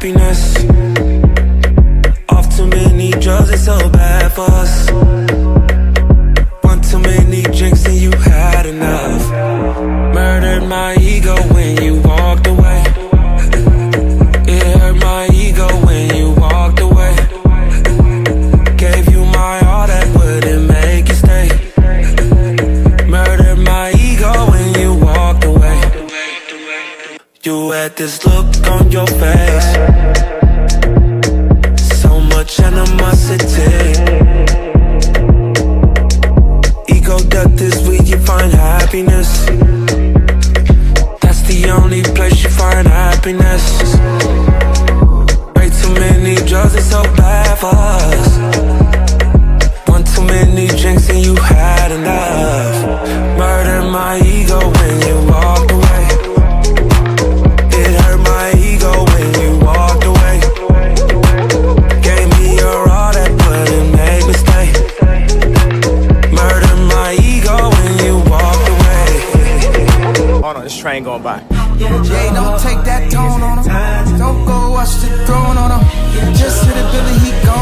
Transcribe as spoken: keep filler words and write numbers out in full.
happiness. Off too many drugs, it's so bad for us. One too many drinks and you had enough. Murdered my ego when you walked away. It hurt my ego when you walked away. Gave you my all that wouldn't make you stay. Murdered my ego when you walked away. You had this look on your face, so much animosity. Ego death is where you find happiness. That's the only place you find happiness. Way too many drugs, it's so bad for us. One too many drinks and you had enough. Murdered my ego when you walked away. It hurt my ego when you walked away. Gave me your all that wouldn't make me stay. Murdered my ego when you walked away. Hold on, this train going by. Jay, don't take that tone on him. Don't go watch the throne on him. Just hit a Billy, he gone.